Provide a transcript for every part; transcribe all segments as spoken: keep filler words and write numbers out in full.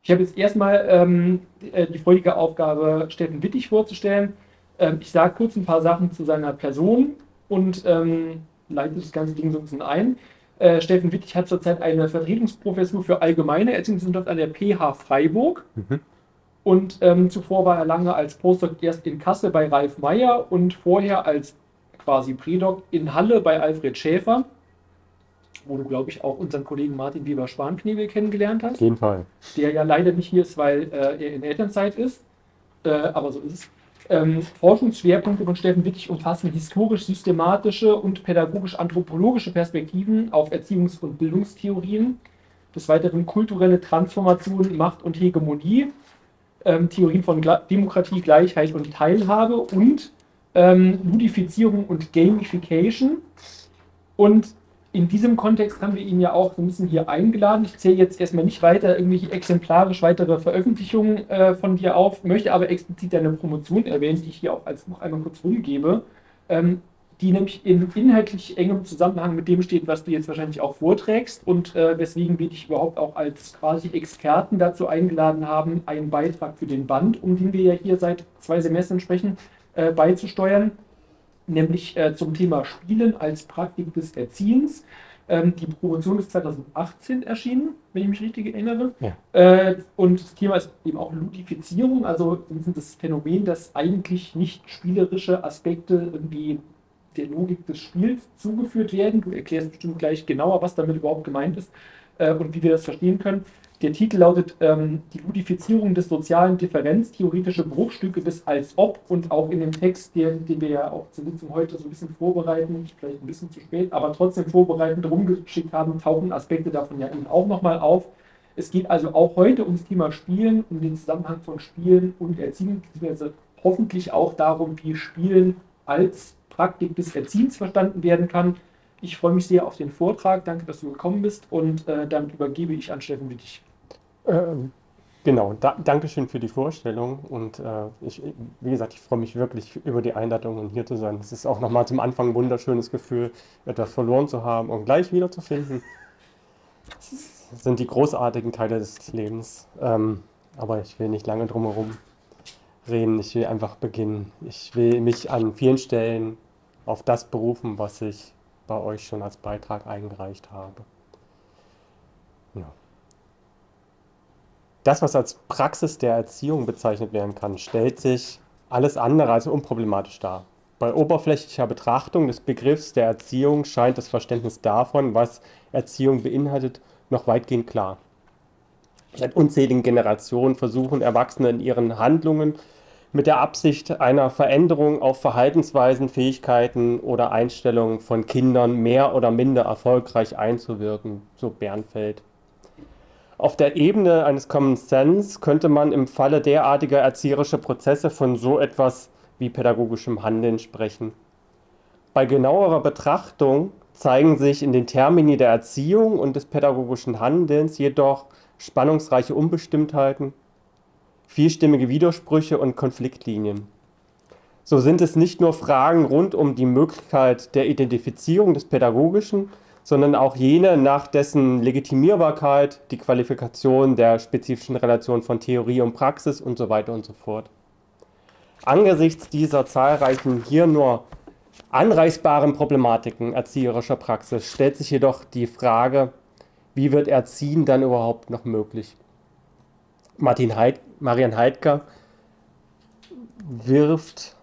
Ich habe jetzt erstmal ähm, äh, die freudige Aufgabe, Steffen Wittig vorzustellen. Ähm, ich sage kurz ein paar Sachen zu seiner Person und ähm, leite das ganze Ding so ein bisschen ein. Äh, Steffen Wittig hat zurzeit eine Vertretungsprofessur für allgemeine Erziehungswissenschaft an der P H Freiburg Mhm. und ähm, zuvor war er lange als Postdoc erst in Kassel bei Ralf Meyer und vorher als quasi Prädoc in Halle bei Alfred Schäfer, wo du, glaube ich, auch unseren Kollegen Martin Weber-Schwanknebel kennengelernt Auf hast, jeden Fall. der ja leider nicht hier ist, weil äh, er in Elternzeit ist. Äh, aber so ist es. Ähm, Forschungsschwerpunkte von Steffen Wittig umfassen historisch-systematische und pädagogisch-anthropologische Perspektiven auf Erziehungs- und Bildungstheorien, des Weiteren kulturelle Transformation, Macht und Hegemonie, ähm, Theorien von Gla Demokratie, Gleichheit und Teilhabe und ähm, Ludifizierung und Gamification. Und in diesem Kontext haben wir ihn ja auch so ein bisschen hier eingeladen. Ich zähle jetzt erstmal nicht weiter irgendwelche exemplarisch weitere Veröffentlichungen äh, von dir auf, möchte aber explizit deine Promotion erwähnen, die ich hier auch als Buch einmal kurz rumgebe, ähm, die nämlich in inhaltlich engem Zusammenhang mit dem steht, was du jetzt wahrscheinlich auch vorträgst und äh, weswegen wir dich überhaupt auch als quasi Experten dazu eingeladen haben, einen Beitrag für den Band, um den wir ja hier seit zwei Semestern sprechen, äh, beizusteuern, nämlich äh, zum Thema Spielen als Praktik des Erziehens. Ähm, die Promotion ist zweitausendachtzehn erschienen, wenn ich mich richtig erinnere. Ja. Äh, und das Thema ist eben auch Ludifizierung, also das Phänomen, dass eigentlich nicht spielerische Aspekte irgendwie der Logik des Spiels zugeführt werden. Du erklärst bestimmt gleich genauer, was damit überhaupt gemeint ist äh, und wie wir das verstehen können. Der Titel lautet ähm, Die Ludifizierung des sozialen Differenz, theoretische Bruchstücke des Als-Ob, und auch in dem Text, den, den wir ja auch zur Sitzung heute so ein bisschen vorbereiten, vielleicht ein bisschen zu spät, aber trotzdem vorbereitend rumgeschickt haben, tauchen Aspekte davon ja eben auch nochmal auf. Es geht also auch heute ums Thema Spielen, um den Zusammenhang von Spielen und Erziehung, beziehungsweise hoffentlich auch darum, wie Spielen als Praktik des Erziehens verstanden werden kann. Ich freue mich sehr auf den Vortrag. Danke, dass du gekommen bist, und äh, damit übergebe ich an Steffen Wittig. Ähm, genau, da, Dankeschön für die Vorstellung und äh, ich, wie gesagt, ich freue mich wirklich über die Einladung und hier zu sein. Es ist auch nochmal zum Anfang ein wunderschönes Gefühl, etwas verloren zu haben und gleich wiederzufinden. Das sind die großartigen Teile des Lebens. Ähm, aber ich will nicht lange drumherum reden, ich will einfach beginnen. Ich will mich an vielen Stellen auf das berufen, was ich bei euch schon als Beitrag eingereicht habe. Ja. Das, was als Praxis der Erziehung bezeichnet werden kann, stellt sich alles andere als unproblematisch dar. Bei oberflächlicher Betrachtung des Begriffs der Erziehung scheint das Verständnis davon, was Erziehung beinhaltet, noch weitgehend klar. Seit unzähligen Generationen versuchen Erwachsene in ihren Handlungen mit der Absicht einer Veränderung auf Verhaltensweisen, Fähigkeiten oder Einstellungen von Kindern mehr oder minder erfolgreich einzuwirken, so Bernfeld. Auf der Ebene eines Common Sense könnte man im Falle derartiger erzieherischer Prozesse von so etwas wie pädagogischem Handeln sprechen. Bei genauerer Betrachtung zeigen sich in den Termini der Erziehung und des pädagogischen Handelns jedoch spannungsreiche Unbestimmtheiten, vielstimmige Widersprüche und Konfliktlinien. So sind es nicht nur Fragen rund um die Möglichkeit der Identifizierung des Pädagogischen, sondern auch jene, nach dessen Legitimierbarkeit, die Qualifikation der spezifischen Relation von Theorie und Praxis und so weiter und so fort. Angesichts dieser zahlreichen, hier nur anreißbaren Problematiken erzieherischer Praxis stellt sich jedoch die Frage, wie wird Erziehen dann überhaupt noch möglich? Martin Heid, Marian Heidger wirft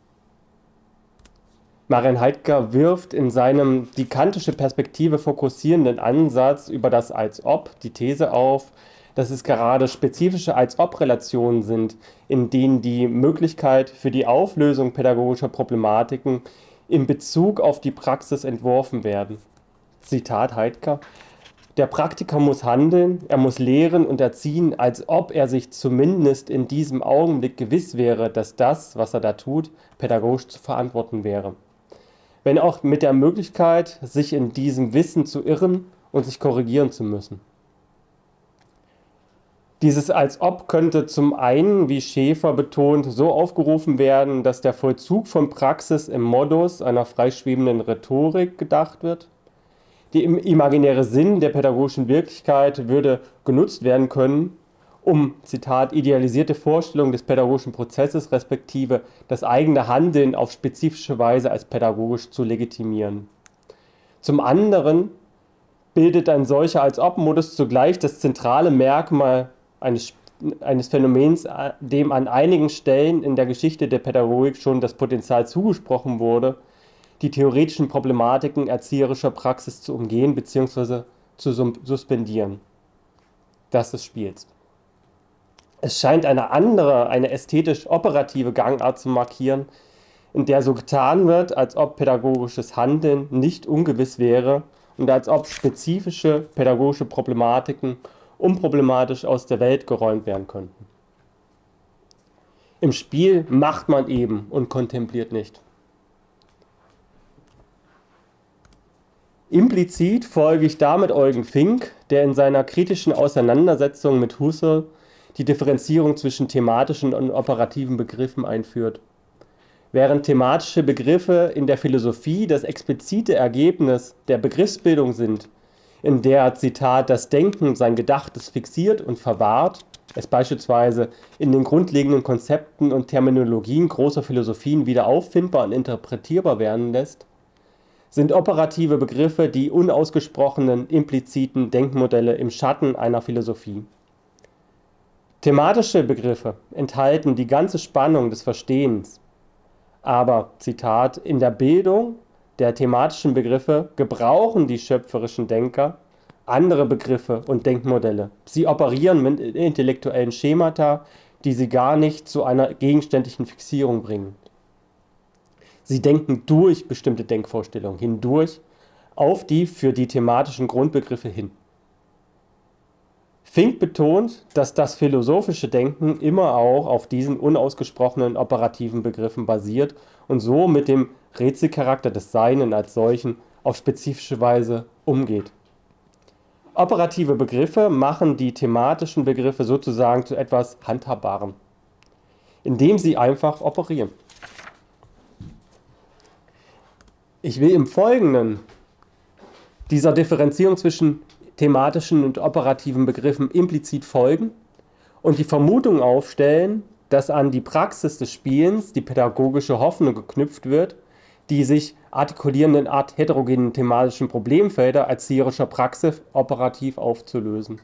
Marian Heidger wirft in seinem die kantische Perspektive fokussierenden Ansatz über das Als-Ob die These auf, dass es gerade spezifische Als-Ob-Relationen sind, in denen die Möglichkeit für die Auflösung pädagogischer Problematiken in Bezug auf die Praxis entworfen werden. Zitat Heidger: Der Praktiker muss handeln, er muss lehren und erziehen, als ob er sich zumindest in diesem Augenblick gewiss wäre, dass das, was er da tut, pädagogisch zu verantworten wäre. Wenn auch mit der Möglichkeit, sich in diesem Wissen zu irren und sich korrigieren zu müssen. Dieses Als-Ob könnte zum einen, wie Schäfer betont, so aufgerufen werden, dass der Vollzug von Praxis im Modus einer freischwebenden Rhetorik gedacht wird. Der imaginäre Sinn der pädagogischen Wirklichkeit würde genutzt werden können, um, Zitat, idealisierte Vorstellungen des pädagogischen Prozesses respektive das eigene Handeln auf spezifische Weise als pädagogisch zu legitimieren. Zum anderen bildet ein solcher Als-Ob-Modus zugleich das zentrale Merkmal eines, eines Phänomens, dem an einigen Stellen in der Geschichte der Pädagogik schon das Potenzial zugesprochen wurde, die theoretischen Problematiken erzieherischer Praxis zu umgehen bzw. zu suspendieren. Das des Spiels. Es scheint eine andere, eine ästhetisch-operative Gangart zu markieren, in der so getan wird, als ob pädagogisches Handeln nicht ungewiss wäre und als ob spezifische pädagogische Problematiken unproblematisch aus der Welt geräumt werden könnten. Im Spiel macht man eben und kontempliert nicht. Implizit folge ich damit Eugen Fink, der in seiner kritischen Auseinandersetzung mit Husserl die Differenzierung zwischen thematischen und operativen Begriffen einführt. Während thematische Begriffe in der Philosophie das explizite Ergebnis der Begriffsbildung sind, in der, Zitat, das Denken sein Gedachtes fixiert und verwahrt, es beispielsweise in den grundlegenden Konzepten und Terminologien großer Philosophien wieder auffindbar und interpretierbar werden lässt, sind operative Begriffe die unausgesprochenen, impliziten Denkmodelle im Schatten einer Philosophie. Thematische Begriffe enthalten die ganze Spannung des Verstehens, aber, Zitat, in der Bildung der thematischen Begriffe gebrauchen die schöpferischen Denker andere Begriffe und Denkmodelle. Sie operieren mit intellektuellen Schemata, die sie gar nicht zu einer gegenständlichen Fixierung bringen. Sie denken durch bestimmte Denkvorstellungen hindurch auf die für die thematischen Grundbegriffe hin. Fink betont, dass das philosophische Denken immer auch auf diesen unausgesprochenen operativen Begriffen basiert und so mit dem Rätselcharakter des Seinen als solchen auf spezifische Weise umgeht. Operative Begriffe machen die thematischen Begriffe sozusagen zu etwas Handhabbarem, indem sie einfach operieren. Ich will im Folgenden dieser Differenzierung zwischen thematischen und operativen Begriffen implizit folgen und die Vermutung aufstellen, dass an die Praxis des Spielens die pädagogische Hoffnung geknüpft wird, die sich artikulierenden Art heterogenen thematischen Problemfelder erzieherischer Praxis operativ aufzulösen.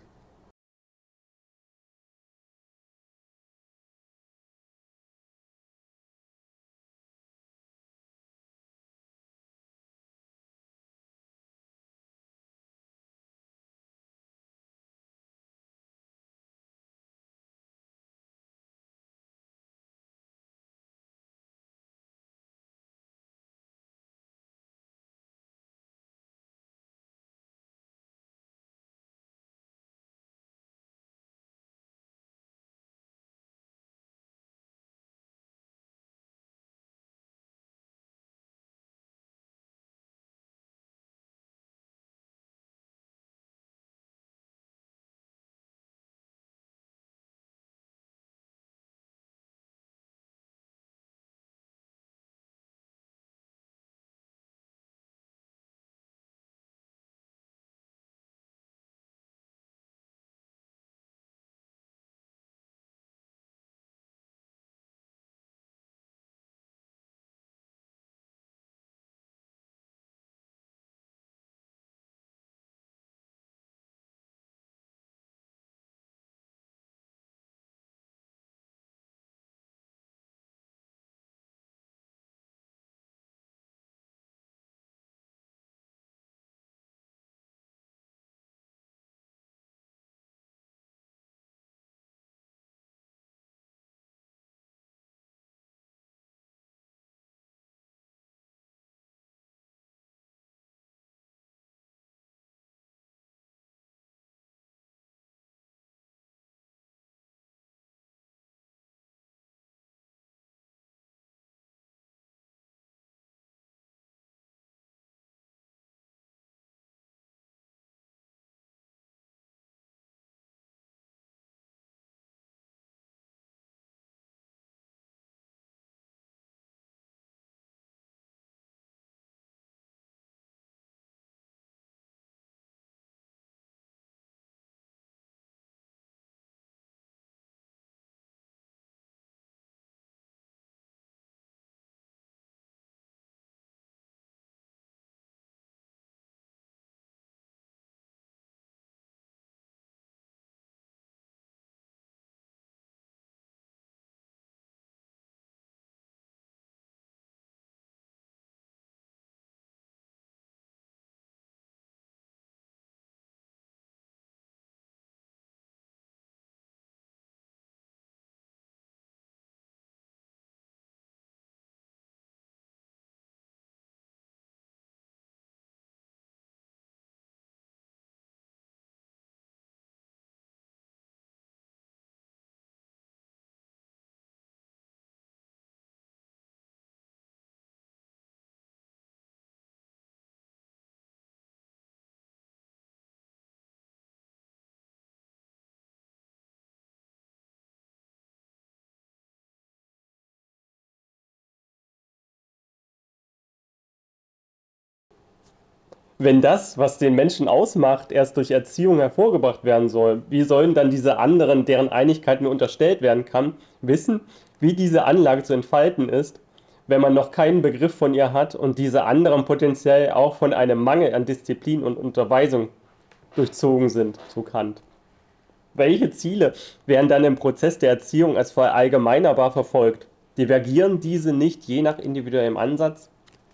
Wenn das, was den Menschen ausmacht, erst durch Erziehung hervorgebracht werden soll, wie sollen dann diese anderen, deren Einigkeit nur unterstellt werden kann, wissen, wie diese Anlage zu entfalten ist, wenn man noch keinen Begriff von ihr hat und diese anderen potenziell auch von einem Mangel an Disziplin und Unterweisung durchzogen sind, so Kant. Welche Ziele werden dann im Prozess der Erziehung als verallgemeinerbar verfolgt? Divergieren diese nicht je nach individuellem Ansatz?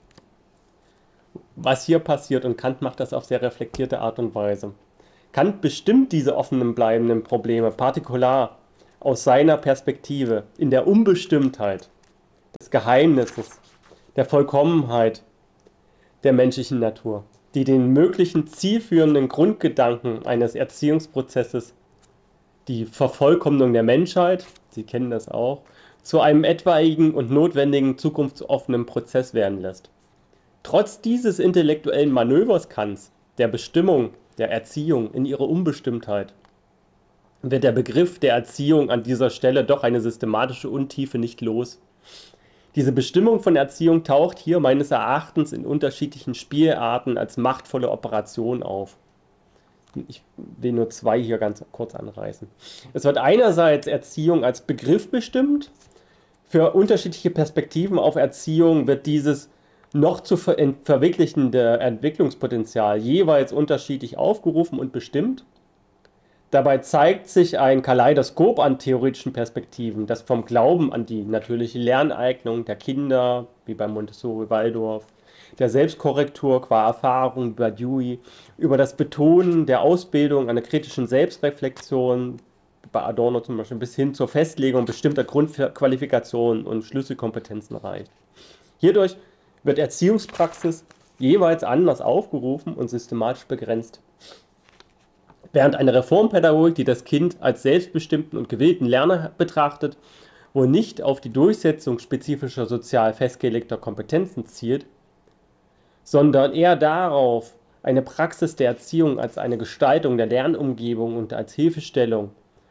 Was hier passiert, und Kant macht das auf sehr reflektierte Art und Weise. Kant bestimmt diese offenen bleibenden Probleme partikular aus seiner Perspektive in der Unbestimmtheit des Geheimnisses, der Vollkommenheit der menschlichen Natur, die den möglichen zielführenden Grundgedanken eines Erziehungsprozesses, die Vervollkommnung der Menschheit, Sie kennen das auch, zu einem etwaigen und notwendigen zukunftsoffenen Prozess werden lässt. Trotz dieses intellektuellen Manövers Kants, der Bestimmung der Erziehung in ihrer Unbestimmtheit, wird der Begriff der Erziehung an dieser Stelle doch eine systematische Untiefe nicht los. Diese Bestimmung von Erziehung taucht hier meines Erachtens in unterschiedlichen Spielarten als machtvolle Operation auf. Ich will nur zwei hier ganz kurz anreißen. Es wird einerseits Erziehung als Begriff bestimmt. Für unterschiedliche Perspektiven auf Erziehung wird dieses noch zu ver verwirklichende Entwicklungspotenzial jeweils unterschiedlich aufgerufen und bestimmt. Dabei zeigt sich ein Kaleidoskop an theoretischen Perspektiven, das vom Glauben an die natürliche Lerneignung der Kinder, wie bei Montessori Waldorf, der Selbstkorrektur qua Erfahrung bei Dewey, über das Betonen der Ausbildung einer kritischen Selbstreflexion, bei Adorno zum Beispiel, bis hin zur Festlegung bestimmter Grundqualifikationen und Schlüsselkompetenzen reicht. Hierdurch wird Erziehungspraxis jeweils anders aufgerufen und systematisch begrenzt. Während eine Reformpädagogik, die das Kind als selbstbestimmten und gewillten Lerner betrachtet, wohl nicht auf die Durchsetzung spezifischer sozial festgelegter Kompetenzen zielt, sondern eher darauf, eine Praxis der Erziehung als eine Gestaltung der Lernumgebung und als Hilfestellung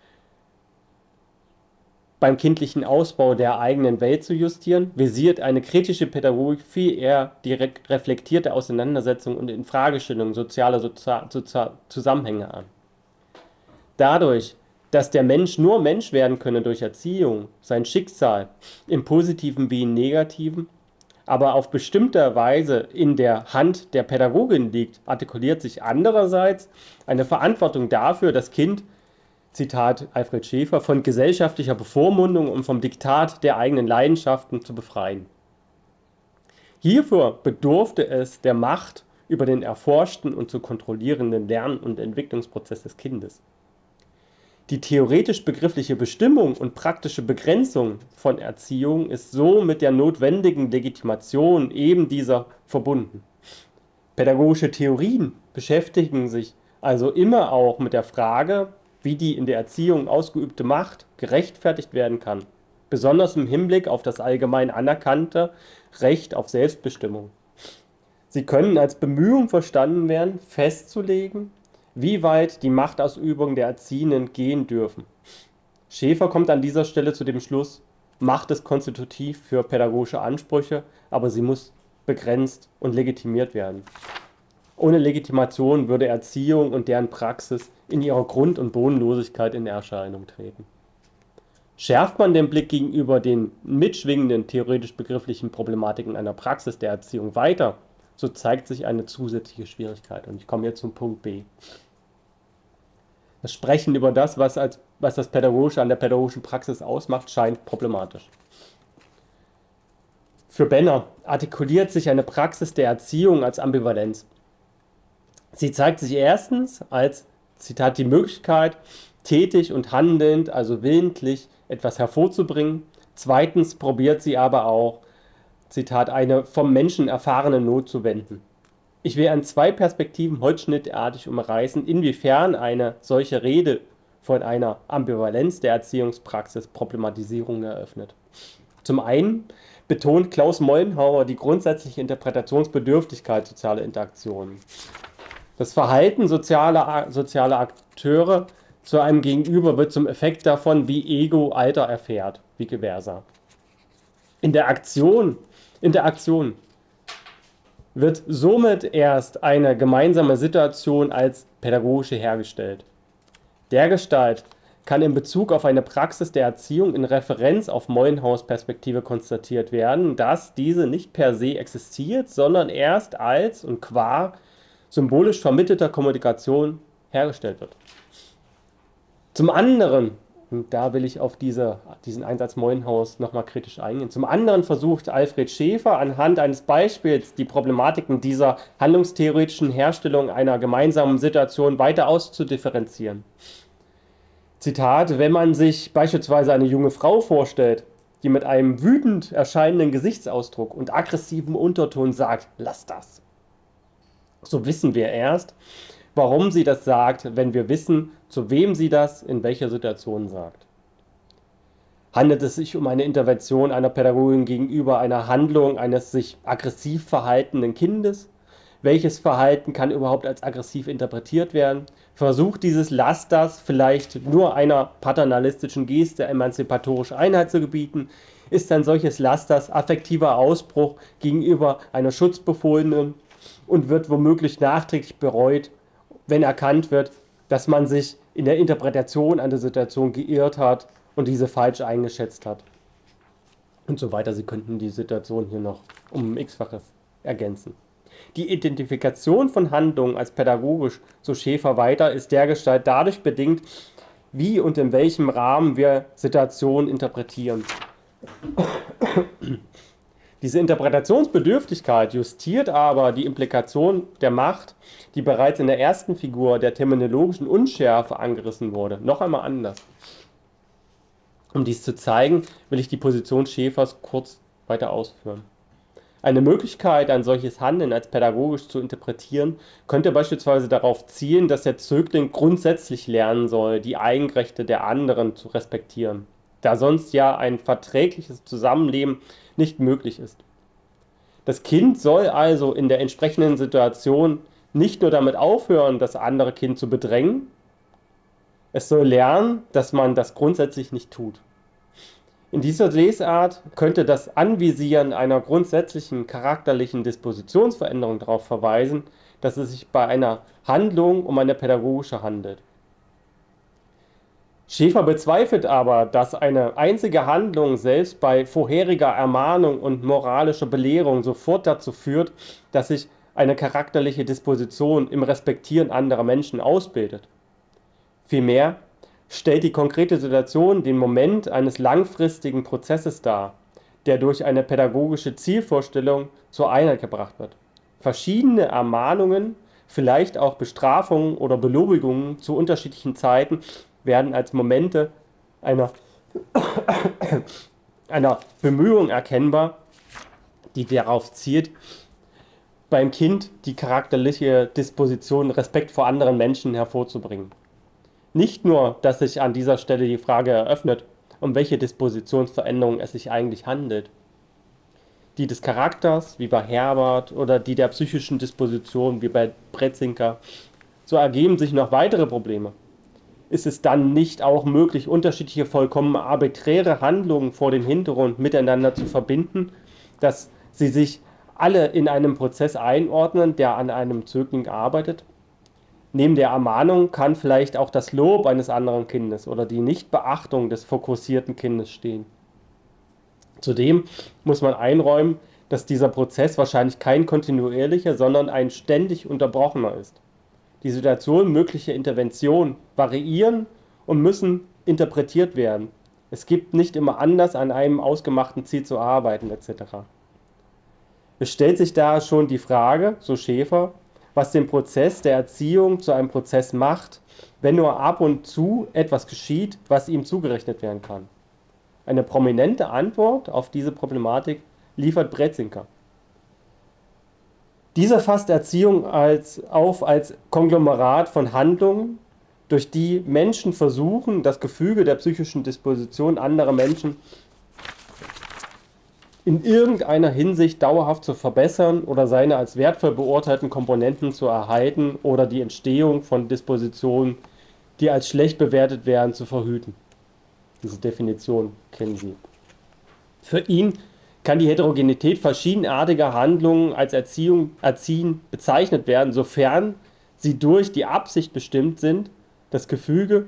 beim kindlichen Ausbau der eigenen Welt zu justieren, visiert eine kritische Pädagogik viel eher die re reflektierte Auseinandersetzung und Infragestellung sozialer Sozi Sozi Zusammenhänge an. Dadurch, dass der Mensch nur Mensch werden könne durch Erziehung, sein Schicksal im Positiven wie im Negativen, aber auf bestimmte Weise in der Hand der Pädagogin liegt, artikuliert sich andererseits eine Verantwortung dafür, das Kind, Zitat Alfred Schäfer, von gesellschaftlicher Bevormundung und vom Diktat der eigenen Leidenschaften zu befreien. Hierfür bedurfte es der Macht über den erforschten und zu kontrollierenden Lern- und Entwicklungsprozess des Kindes. Die theoretisch-begriffliche Bestimmung und praktische Begrenzung von Erziehung ist so mit der notwendigen Legitimation eben dieser verbunden. Pädagogische Theorien beschäftigen sich also immer auch mit der Frage, wie die in der Erziehung ausgeübte Macht gerechtfertigt werden kann, besonders im Hinblick auf das allgemein anerkannte Recht auf Selbstbestimmung. Sie können als Bemühung verstanden werden, festzulegen, wie weit die Machtausübung der Erziehenden gehen dürfen. Schäfer kommt an dieser Stelle zu dem Schluss, Macht ist konstitutiv für pädagogische Ansprüche, aber sie muss begrenzt und legitimiert werden. Ohne Legitimation würde Erziehung und deren Praxis in ihrer Grund- und Bodenlosigkeit in Erscheinung treten. Schärft man den Blick gegenüber den mitschwingenden theoretisch-begrifflichen Problematiken einer Praxis der Erziehung weiter, so zeigt sich eine zusätzliche Schwierigkeit. Und ich komme jetzt zum Punkt B. Das Sprechen über das, was, als, was das Pädagogische an der pädagogischen Praxis ausmacht, scheint problematisch. Für Benner artikuliert sich eine Praxis der Erziehung als Ambivalenz. Sie zeigt sich erstens als, Zitat, die Möglichkeit, tätig und handelnd, also willentlich, etwas hervorzubringen. Zweitens probiert sie aber auch, Zitat, eine vom Menschen erfahrene Not zu wenden. Ich will an zwei Perspektiven holzschnittartig umreißen, inwiefern eine solche Rede von einer Ambivalenz der Erziehungspraxis Problematisierung eröffnet. Zum einen betont Klaus Mollenhauer die grundsätzliche Interpretationsbedürftigkeit sozialer Interaktionen. Das Verhalten sozialer, sozialer Akteure zu einem Gegenüber wird zum Effekt davon, wie Ego Alter erfährt, vice versa. In der Aktion, Interaktion wird somit erst eine gemeinsame Situation als pädagogische hergestellt. Dergestalt kann in Bezug auf eine Praxis der Erziehung in Referenz auf Mollenhaus-Perspektive konstatiert werden, dass diese nicht per se existiert, sondern erst als und qua symbolisch vermittelter Kommunikation hergestellt wird. Zum anderen, und da will ich auf diese, diesen Einsatz Mollenhaus nochmal kritisch eingehen, zum anderen versucht Alfred Schäfer anhand eines Beispiels die Problematiken dieser handlungstheoretischen Herstellung einer gemeinsamen Situation weiter auszudifferenzieren. Zitat: Wenn man sich beispielsweise eine junge Frau vorstellt, die mit einem wütend erscheinenden Gesichtsausdruck und aggressivem Unterton sagt, lass das, so wissen wir erst, warum sie das sagt, wenn wir wissen, zu wem sie das in welcher Situation sagt. Handelt es sich um eine Intervention einer Pädagogin gegenüber einer Handlung eines sich aggressiv verhaltenden Kindes? Welches Verhalten kann überhaupt als aggressiv interpretiert werden? Versucht dieses Lass das vielleicht nur einer paternalistischen Geste emanzipatorische Einheit zu gebieten? Ist ein solches Lass das affektiver Ausbruch gegenüber einer Schutzbefohlenen und wird womöglich nachträglich bereut, wenn erkannt wird, dass man sich in der Interpretation an der Situation geirrt hat und diese falsch eingeschätzt hat? Und so weiter. Sie könnten die Situation hier noch um ein x-faches ergänzen. Die Identifikation von Handlungen als pädagogisch, so Schäfer weiter, ist dergestalt dadurch bedingt, wie und in welchem Rahmen wir Situationen interpretieren. Diese Interpretationsbedürftigkeit justiert aber die Implikation der Macht, die bereits in der ersten Figur der terminologischen Unschärfe angerissen wurde, noch einmal anders. Um dies zu zeigen, will ich die Position Schäfers kurz weiter ausführen. Eine Möglichkeit, ein solches Handeln als pädagogisch zu interpretieren, könnte beispielsweise darauf zielen, dass der Zögling grundsätzlich lernen soll, die Eigenrechte der anderen zu respektieren, da sonst ja ein verträgliches Zusammenleben nicht möglich ist. Das Kind soll also in der entsprechenden Situation nicht nur damit aufhören, das andere Kind zu bedrängen, es soll lernen, dass man das grundsätzlich nicht tut. In dieser Lesart könnte das Anvisieren einer grundsätzlichen charakterlichen Dispositionsveränderung darauf verweisen, dass es sich bei einer Handlung um eine pädagogische handelt. Schäfer bezweifelt aber, dass eine einzige Handlung selbst bei vorheriger Ermahnung und moralischer Belehrung sofort dazu führt, dass sich eine charakterliche Disposition im Respektieren anderer Menschen ausbildet. Vielmehr stellt die konkrete Situation den Moment eines langfristigen Prozesses dar, der durch eine pädagogische Zielvorstellung zur Einheit gebracht wird. Verschiedene Ermahnungen, vielleicht auch Bestrafungen oder Belobigungen zu unterschiedlichen Zeiten werden als Momente einer, einer Bemühung erkennbar, die darauf zielt, beim Kind die charakterliche Disposition Respekt vor anderen Menschen hervorzubringen. Nicht nur, dass sich an dieser Stelle die Frage eröffnet, um welche Dispositionsveränderung es sich eigentlich handelt. Die des Charakters, wie bei Herbert, oder die der psychischen Disposition, wie bei Bretzinker. So ergeben sich noch weitere Probleme. Ist es dann nicht auch möglich, unterschiedliche vollkommen arbiträre Handlungen vor dem Hintergrund miteinander zu verbinden, dass sie sich alle in einem Prozess einordnen, der an einem Zögling arbeitet? Neben der Ermahnung kann vielleicht auch das Lob eines anderen Kindes oder die Nichtbeachtung des fokussierten Kindes stehen. Zudem muss man einräumen, dass dieser Prozess wahrscheinlich kein kontinuierlicher, sondern ein ständig unterbrochener ist. Die Situation möglicher Intervention variieren und müssen interpretiert werden. Es gibt nicht immer anders, an einem ausgemachten Ziel zu arbeiten, et cetera. Es stellt sich da schon die Frage, so Schäfer, was den Prozess der Erziehung zu einem Prozess macht, wenn nur ab und zu etwas geschieht, was ihm zugerechnet werden kann. Eine prominente Antwort auf diese Problematik liefert Bretzinker. Dieser fasst Erziehung als, auf als Konglomerat von Handlungen, durch die Menschen versuchen, das Gefüge der psychischen Disposition anderer Menschen in irgendeiner Hinsicht dauerhaft zu verbessern oder seine als wertvoll beurteilten Komponenten zu erhalten oder die Entstehung von Dispositionen, die als schlecht bewertet werden, zu verhüten. Diese Definition kennen Sie. Für ihn kann die Heterogenität verschiedenartiger Handlungen als Erziehung, Erziehen bezeichnet werden, sofern sie durch die Absicht bestimmt sind, das Gefüge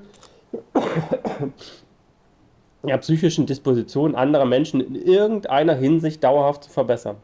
der psychischen Disposition anderer Menschen in irgendeiner Hinsicht dauerhaft zu verbessern.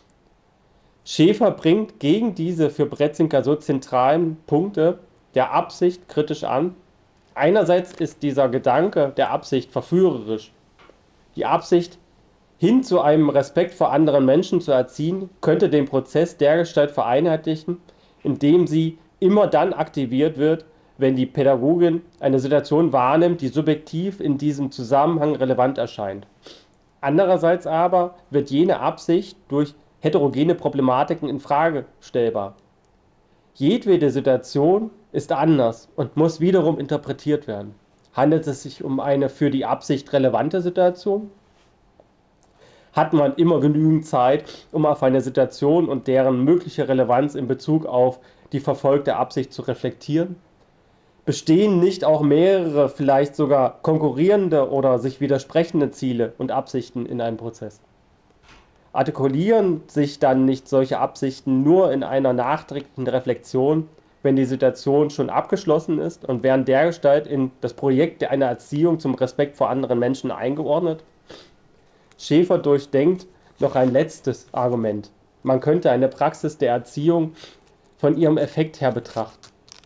Schäfer bringt gegen diese für Bretzinker so zentralen Punkte der Absicht kritisch an. Einerseits ist dieser Gedanke der Absicht verführerisch. Die Absicht, hin zu einem Respekt vor anderen Menschen zu erziehen, könnte den Prozess dergestalt vereinheitlichen, indem sie immer dann aktiviert wird, wenn die Pädagogin eine Situation wahrnimmt, die subjektiv in diesem Zusammenhang relevant erscheint. Andererseits aber wird jene Absicht durch heterogene Problematiken in Frage stellbar. Jedwede Situation ist anders und muss wiederum interpretiert werden. Handelt es sich um eine für die Absicht relevante Situation? Hat man immer genügend Zeit, um auf eine Situation und deren mögliche Relevanz in Bezug auf die verfolgte Absicht zu reflektieren? Bestehen nicht auch mehrere, vielleicht sogar konkurrierende oder sich widersprechende Ziele und Absichten in einem Prozess? Artikulieren sich dann nicht solche Absichten nur in einer nachträglichen Reflexion, wenn die Situation schon abgeschlossen ist und werden dergestalt in das Projekt einer Erziehung zum Respekt vor anderen Menschen eingeordnet? Schäfer durchdenkt noch ein letztes Argument. Man könnte eine Praxis der Erziehung von ihrem Effekt her betrachten.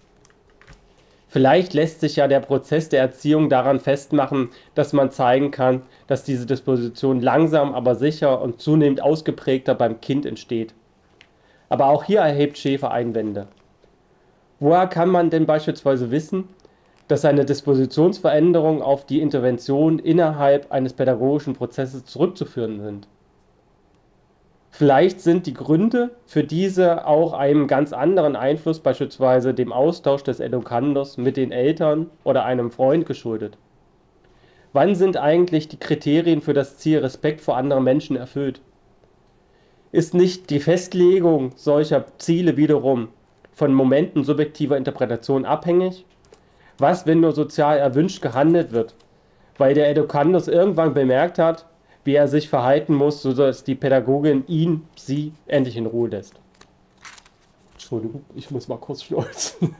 Vielleicht lässt sich ja der Prozess der Erziehung daran festmachen, dass man zeigen kann, dass diese Disposition langsam, aber sicher und zunehmend ausgeprägter beim Kind entsteht. Aber auch hier erhebt Schäfer Einwände. Woher kann man denn beispielsweise wissen, dass eine Dispositionsveränderung auf die Intervention innerhalb eines pädagogischen Prozesses zurückzuführen sind? Vielleicht sind die Gründe für diese auch einem ganz anderen Einfluss, beispielsweise dem Austausch des Edukandos mit den Eltern oder einem Freund, geschuldet. Wann sind eigentlich die Kriterien für das Ziel Respekt vor anderen Menschen erfüllt? Ist nicht die Festlegung solcher Ziele wiederum von Momenten subjektiver Interpretation abhängig? Was, wenn nur sozial erwünscht gehandelt wird, weil der Educandos irgendwann bemerkt hat, wie er sich verhalten muss, sodass die Pädagogin ihn, sie endlich in Ruhe lässt? Entschuldigung, ich muss mal kurz schneuzen.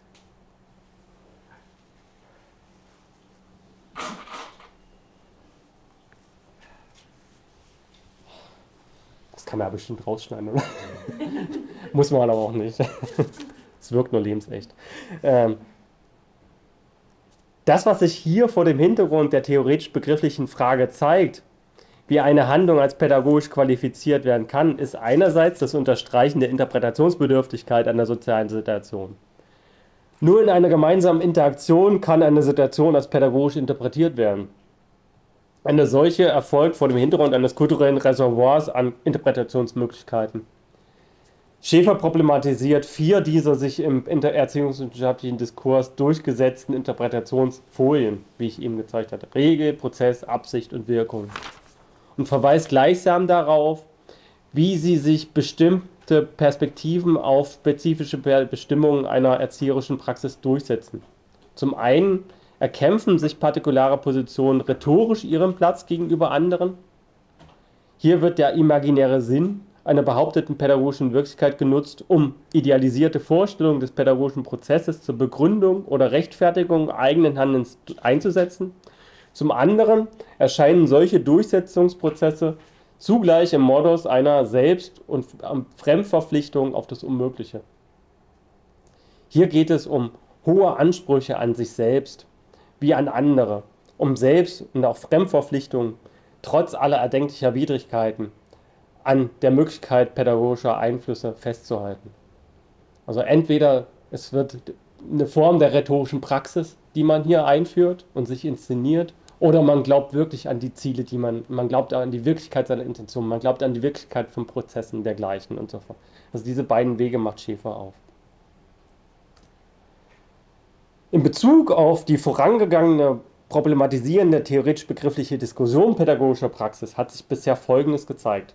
Das kann man ja bestimmt rausschneiden, oder? Muss man aber auch nicht. Es wirkt nur lebensecht. Ähm, das, was sich hier vor dem Hintergrund der theoretisch-begrifflichen Frage zeigt, wie eine Handlung als pädagogisch qualifiziert werden kann, ist einerseits das Unterstreichen der Interpretationsbedürftigkeit einer sozialen Situation. Nur in einer gemeinsamen Interaktion kann eine Situation als pädagogisch interpretiert werden. Eine solche erfolgt vor dem Hintergrund eines kulturellen Reservoirs an Interpretationsmöglichkeiten. Schäfer problematisiert vier dieser sich im erziehungswissenschaftlichen Diskurs durchgesetzten Interpretationsfolien, wie ich eben gezeigt hatte: Regel, Prozess, Absicht und Wirkung. Und verweist gleichsam darauf, wie sie sich bestimmte Perspektiven auf spezifische Bestimmungen einer erzieherischen Praxis durchsetzen. Zum einen erkämpfen sich partikulare Positionen rhetorisch ihren Platz gegenüber anderen. Hier wird der imaginäre Sinn einer behaupteten pädagogischen Wirklichkeit genutzt, um idealisierte Vorstellungen des pädagogischen Prozesses zur Begründung oder Rechtfertigung eigenen Handelns einzusetzen. Zum anderen erscheinen solche Durchsetzungsprozesse zugleich im Modus einer Selbst- und Fremdverpflichtung auf das Unmögliche. Hier geht es um hohe Ansprüche an sich selbst wie an andere, um Selbst- und auch Fremdverpflichtung trotz aller erdenklicher Widrigkeiten an der Möglichkeit pädagogischer Einflüsse festzuhalten. Also entweder es wird eine Form der rhetorischen Praxis, die man hier einführt und sich inszeniert, oder man glaubt wirklich an die Ziele, die man, man glaubt an die Wirklichkeit seiner Intention, man glaubt an die Wirklichkeit von Prozessen dergleichen und so fort. Also diese beiden Wege macht Schäfer auf. In Bezug auf die vorangegangene problematisierende theoretisch-begriffliche Diskussion pädagogischer Praxis hat sich bisher Folgendes gezeigt.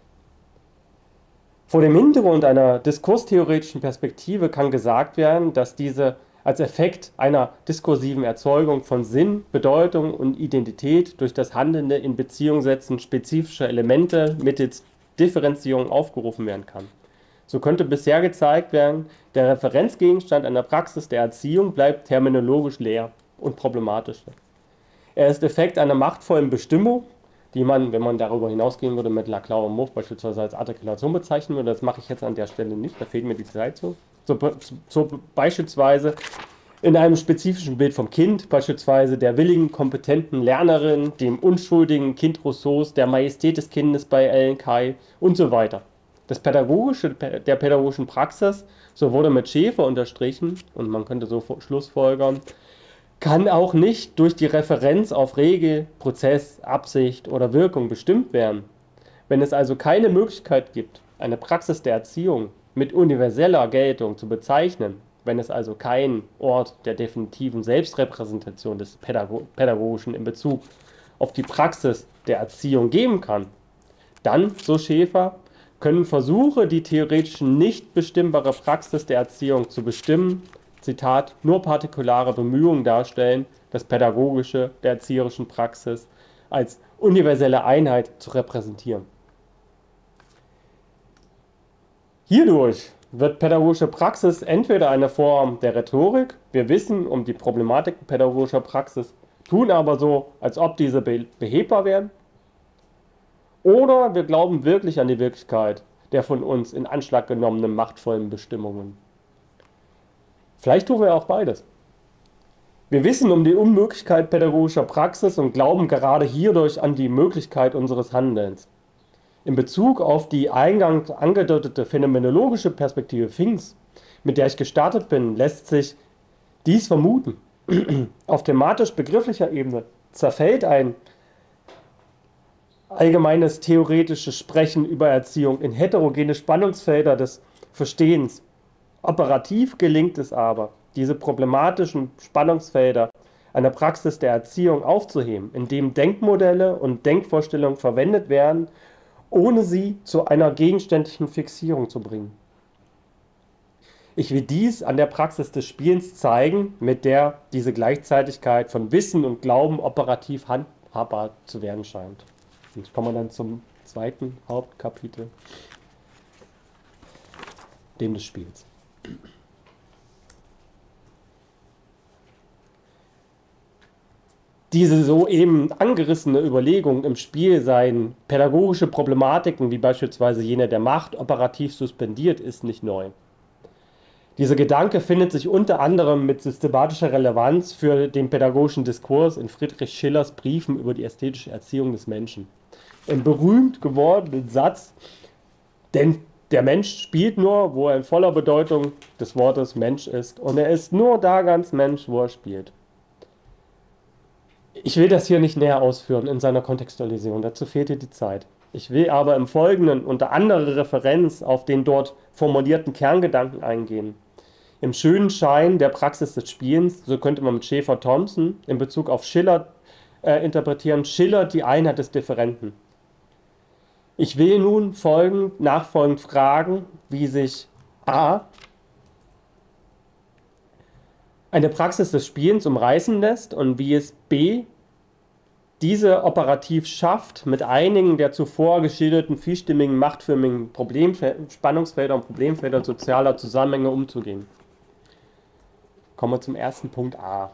Vor dem Hintergrund einer diskurstheoretischen Perspektive kann gesagt werden, dass diese als Effekt einer diskursiven Erzeugung von Sinn, Bedeutung und Identität durch das Handelnde in Beziehung setzen spezifischer Elemente mittels Differenzierung aufgerufen werden kann. So könnte bisher gezeigt werden, der Referenzgegenstand einer Praxis der Erziehung bleibt terminologisch leer und problematisch. Er ist Effekt einer machtvollen Bestimmung, die man, wenn man darüber hinausgehen würde, mit Laclau und Mouffe beispielsweise als Artikulation bezeichnen würde. Das mache ich jetzt an der Stelle nicht, da fehlt mir die Zeit zu. So, so beispielsweise in einem spezifischen Bild vom Kind, beispielsweise der willigen, kompetenten Lernerin, dem unschuldigen Kind Rousseaus, der Majestät des Kindes bei Ellen Key und so weiter. Das Pädagogische der pädagogischen Praxis, so wurde mit Schäfer unterstrichen, und man könnte so schlussfolgern, kann auch nicht durch die Referenz auf Regel, Prozess, Absicht oder Wirkung bestimmt werden. Wenn es also keine Möglichkeit gibt, eine Praxis der Erziehung mit universeller Geltung zu bezeichnen, wenn es also keinen Ort der definitiven Selbstrepräsentation des Pädago- Pädagogischen in Bezug auf die Praxis der Erziehung geben kann, dann, so Schäfer, können Versuche, die theoretisch nicht bestimmbare Praxis der Erziehung zu bestimmen, Zitat, nur partikulare Bemühungen darstellen, das Pädagogische der erzieherischen Praxis als universelle Einheit zu repräsentieren. Hierdurch wird pädagogische Praxis entweder eine Form der Rhetorik, wir wissen um die Problematik pädagogischer Praxis, tun aber so, als ob diese behebbar wären, oder wir glauben wirklich an die Wirklichkeit der von uns in Anschlag genommenen machtvollen Bestimmungen. Vielleicht tun wir auch beides. Wir wissen um die Unmöglichkeit pädagogischer Praxis und glauben gerade hierdurch an die Möglichkeit unseres Handelns. In Bezug auf die eingangs angedeutete phänomenologische Perspektive Finks, mit der ich gestartet bin, lässt sich dies vermuten. Auf thematisch-begrifflicher Ebene zerfällt ein allgemeines theoretisches Sprechen über Erziehung in heterogene Spannungsfelder des Verstehens. Operativ gelingt es aber, diese problematischen Spannungsfelder einer Praxis der Erziehung aufzuheben, indem Denkmodelle und Denkvorstellungen verwendet werden, ohne sie zu einer gegenständlichen Fixierung zu bringen. Ich will dies an der Praxis des Spielens zeigen, mit der diese Gleichzeitigkeit von Wissen und Glauben operativ handhabbar zu werden scheint. Jetzt kommen wir dann zum zweiten Hauptkapitel, dem des Spiels. Diese soeben angerissene Überlegung, im Spiel seien pädagogische Problematiken, wie beispielsweise jene der Macht, operativ suspendiert, ist nicht neu. Dieser Gedanke findet sich unter anderem mit systematischer Relevanz für den pädagogischen Diskurs in Friedrich Schillers Briefen über die ästhetische Erziehung des Menschen. Im berühmt gewordenen Satz, denn der Mensch spielt nur, wo er in voller Bedeutung des Wortes Mensch ist, und er ist nur da ganz Mensch, wo er spielt. Ich will das hier nicht näher ausführen in seiner Kontextualisierung, dazu fehlt dir die Zeit. Ich will aber im Folgenden unter andere Referenz auf den dort formulierten Kerngedanken eingehen. Im schönen Schein der Praxis des Spielens, so könnte man mit Schäfer-Thompson in Bezug auf Schiller äh, interpretieren, Schiller die Einheit des Differenten. Ich will nun folgend, nachfolgend fragen, wie sich a. eine Praxis des Spielens umreißen lässt und wie es b. diese operativ schafft, mit einigen der zuvor geschilderten vielstimmigen, machtförmigen Problemfel- Spannungsfelder und Problemfelder sozialer Zusammenhänge umzugehen. Kommen wir zum ersten Punkt a.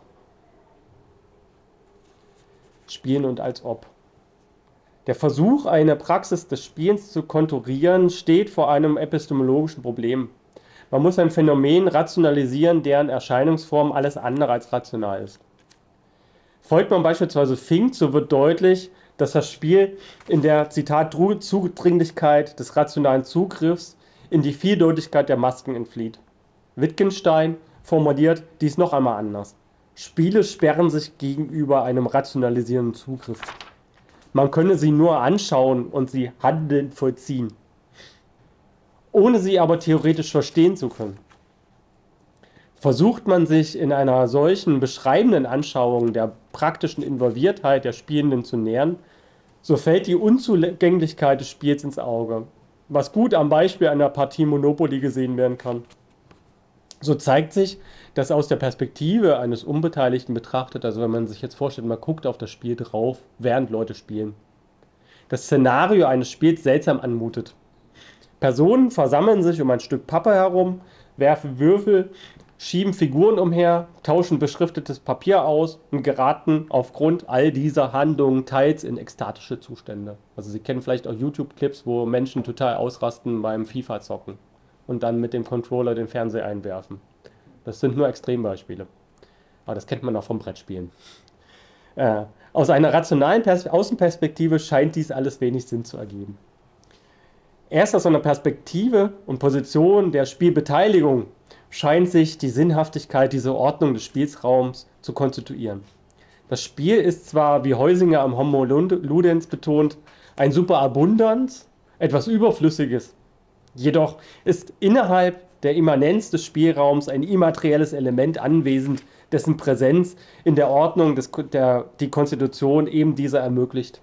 Spielen und als ob. Der Versuch, eine Praxis des Spielens zu konturieren, steht vor einem epistemologischen Problem. Man muss ein Phänomen rationalisieren, deren Erscheinungsform alles andere als rational ist. Folgt man beispielsweise Fink, so wird deutlich, dass das Spiel in der, Zitat, Zudringlichkeit des rationalen Zugriffs in die Vieldeutigkeit der Masken entflieht. Wittgenstein formuliert dies noch einmal anders. Spiele sperren sich gegenüber einem rationalisierenden Zugriff. Man könne sie nur anschauen und sie handelnd vollziehen, ohne sie aber theoretisch verstehen zu können. Versucht man sich in einer solchen beschreibenden Anschauung der praktischen Involviertheit der Spielenden zu nähern, so fällt die Unzugänglichkeit des Spiels ins Auge, was gut am Beispiel einer Partie Monopoly gesehen werden kann. So zeigt sich, das aus der Perspektive eines Unbeteiligten betrachtet, also wenn man sich jetzt vorstellt, man guckt auf das Spiel drauf, während Leute spielen, das Szenario eines Spiels seltsam anmutet. Personen versammeln sich um ein Stück Pappe herum, werfen Würfel, schieben Figuren umher, tauschen beschriftetes Papier aus und geraten aufgrund all dieser Handlungen teils in ekstatische Zustände. Also Sie kennen vielleicht auch YouTube-Clips, wo Menschen total ausrasten beim FIFA-Zocken und dann mit dem Controller den Fernseher einwerfen. Das sind nur Extrembeispiele. Aber das kennt man auch vom Brettspielen. Äh, aus einer rationalen Pers- Außenperspektive scheint dies alles wenig Sinn zu ergeben. Erst aus einer Perspektive und Position der Spielbeteiligung scheint sich die Sinnhaftigkeit dieser Ordnung des Spielsraums zu konstituieren. Das Spiel ist zwar, wie Heusinger am Homo Ludens betont, ein Superabundans, etwas Überflüssiges, jedoch ist innerhalb der Immanenz des Spielraums ein immaterielles Element anwesend, dessen Präsenz in der Ordnung des, der, die Konstitution eben dieser ermöglicht.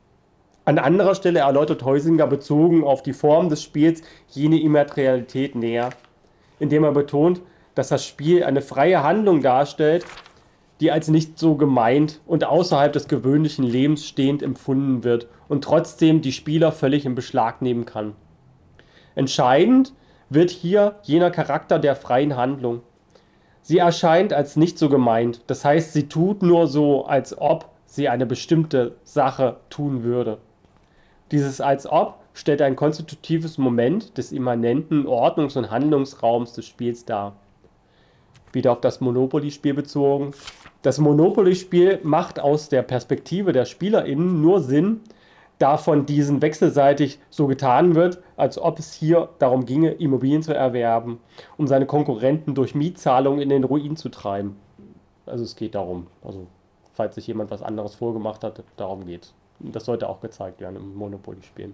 An anderer Stelle erläutert Heusinger bezogen auf die Form des Spiels jene Immaterialität näher, indem er betont, dass das Spiel eine freie Handlung darstellt, die als nicht so gemeint und außerhalb des gewöhnlichen Lebens stehend empfunden wird und trotzdem die Spieler völlig in Beschlag nehmen kann. Entscheidend wird hier jener Charakter der freien Handlung. Sie erscheint als nicht so gemeint, das heißt, sie tut nur so, als ob sie eine bestimmte Sache tun würde. Dieses als ob stellt ein konstitutives Moment des immanenten Ordnungs- und Handlungsraums des Spiels dar. Wieder auf das Monopoly-Spiel bezogen. Das Monopoly-Spiel macht aus der Perspektive der SpielerInnen nur Sinn, da von diesen wechselseitig so getan wird, als ob es hier darum ginge, Immobilien zu erwerben, um seine Konkurrenten durch Mietzahlungen in den Ruin zu treiben. Also es geht darum, also falls sich jemand was anderes vorgemacht hat, darum geht es. Das sollte auch gezeigt werden im Monopoly-Spielen.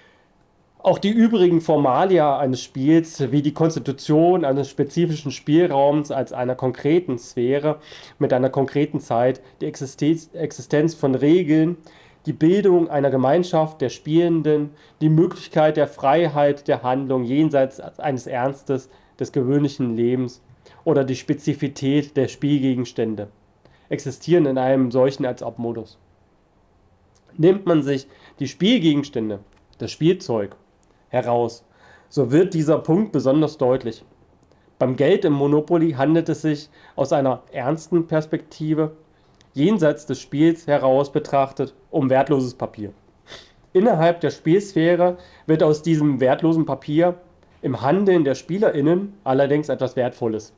Auch die übrigen Formalia eines Spiels, wie die Konstitution eines spezifischen Spielraums als einer konkreten Sphäre mit einer konkreten Zeit, die Existenz, Existenz von Regeln, die Bildung einer Gemeinschaft der Spielenden, die Möglichkeit der Freiheit der Handlung jenseits eines Ernstes des gewöhnlichen Lebens oder die Spezifität der Spielgegenstände existieren in einem solchen Als-Ob-Modus. Nimmt man sich die Spielgegenstände, das Spielzeug, heraus, so wird dieser Punkt besonders deutlich. Beim Geld im Monopoly handelt es sich aus einer ernsten Perspektive, jenseits des Spiels heraus betrachtet, um wertloses Papier. Innerhalb der Spielsphäre wird aus diesem wertlosen Papier im Handeln der SpielerInnen allerdings etwas Wertvolles.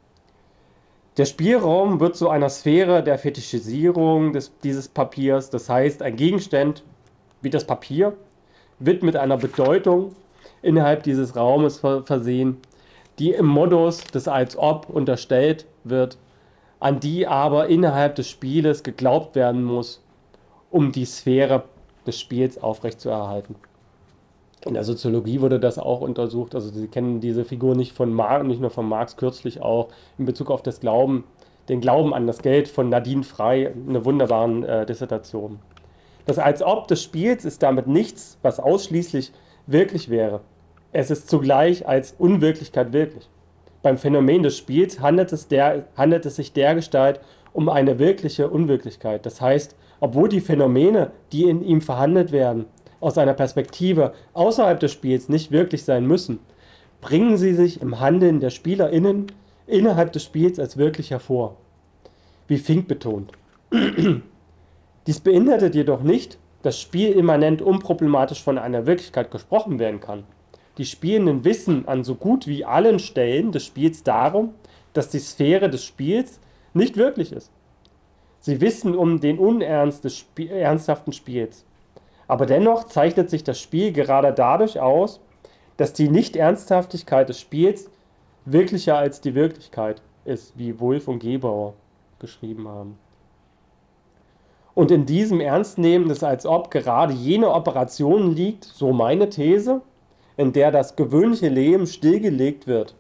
Der Spielraum wird zu einer Sphäre der Fetischisierung des, dieses Papiers, das heißt, ein Gegenstand wie das Papier wird mit einer Bedeutung innerhalb dieses Raumes versehen, die im Modus des Als-Ob unterstellt wird, an die aber innerhalb des Spieles geglaubt werden muss, um die Sphäre des Spiels aufrechtzuerhalten. In der Soziologie wurde das auch untersucht, also Sie kennen diese Figur nicht von Marx, nicht nur von Marx, kürzlich auch in Bezug auf das Glauben, den Glauben an das Geld von Nadine Frey, eine wunderbare äh, Dissertation. Das Als-Ob des Spiels ist damit nichts, was ausschließlich wirklich wäre. Es ist zugleich als Unwirklichkeit wirklich. Beim Phänomen des Spiels handelt es, der, handelt es sich dergestalt um eine wirkliche Unwirklichkeit. Das heißt, obwohl die Phänomene, die in ihm verhandelt werden, aus einer Perspektive außerhalb des Spiels nicht wirklich sein müssen, bringen sie sich im Handeln der SpielerInnen innerhalb des Spiels als wirklich hervor. Wie Fink betont. Dies beinhaltet jedoch nicht, dass spielimmanent unproblematisch von einer Wirklichkeit gesprochen werden kann. Die Spielenden wissen an so gut wie allen Stellen des Spiels darum, dass die Sphäre des Spiels nicht wirklich ist. Sie wissen um den Unernst des Sp- ernsthaften Spiels. Aber dennoch zeichnet sich das Spiel gerade dadurch aus, dass die Nicht-Ernsthaftigkeit des Spiels wirklicher als die Wirklichkeit ist, wie Wulff und Gebauer geschrieben haben. Und in diesem Ernstnehmen des Als-Ob gerade jene Operation liegt, so meine These, in der das gewöhnliche Leben stillgelegt wird.